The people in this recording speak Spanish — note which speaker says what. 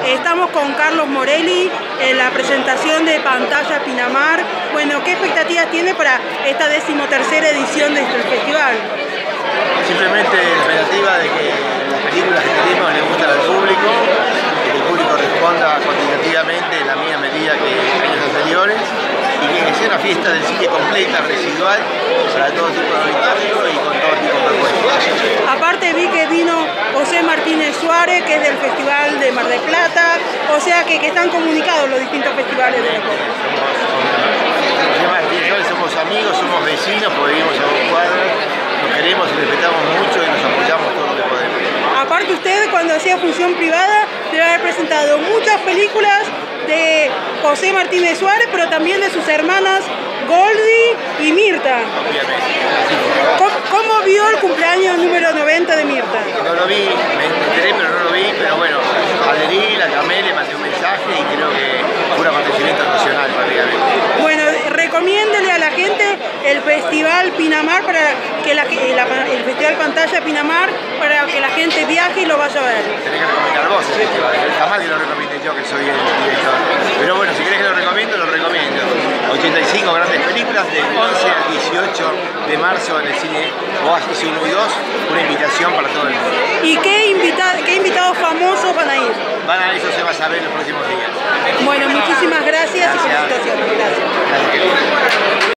Speaker 1: Estamos con Carlos Morelli en la presentación de Pantalla Pinamar. Bueno, ¿qué expectativas tiene para esta 13ª edición de este festival?
Speaker 2: Simplemente la expectativa de que las películas que tenemos le gustan al público, que el público responda cuantitativamente en la misma medida que años anteriores y que sea una fiesta del cine completa, residual, para todo tipo de auditorio y con todo tipo de propuestas.
Speaker 1: Aparte vi que vino José Martínez Suárez, que es del Festival de Mar del Plata, o sea que están comunicados los distintos festivales de la costa.
Speaker 2: José Martínez Suárez somos amigos, somos vecinos, porque vivimos a 2 cuadras, nos queremos y respetamos mucho y nos apoyamos todo lo que podemos.
Speaker 1: Aparte usted, cuando hacía función privada, debe haber presentado muchas películas de José Martínez Suárez, pero también de sus hermanas Goldie y Mirta.
Speaker 2: Obviamente.
Speaker 1: ¿Cómo vio el cumpleaños número 90 de Mirta?
Speaker 2: No lo vi, me enteré pero no lo vi, pero bueno, adherí, la llamé, le mandé un mensaje y creo que fue un acontecimiento nacional prácticamente.
Speaker 1: Bueno, recomiéndele a la gente el Festival Pinamar, para que el Festival Pantalla Pinamar, para que la gente viaje y lo vaya a ver.
Speaker 2: Tenés que recomendar vos el festival, está mal que lo recomiende yo que soy el director. Pero bueno, si querés que lo recomiendo, lo recomiendo. 85 grandes películas del 11 al 18 de marzo en el cine Oasis 1 y 2, una invitación para todo el mundo.
Speaker 1: ¿Y qué invitados famosos van a ir?
Speaker 2: Eso se va a saber en los próximos días.
Speaker 1: Bueno, muchísimas gracias y felicitaciones. Gracias.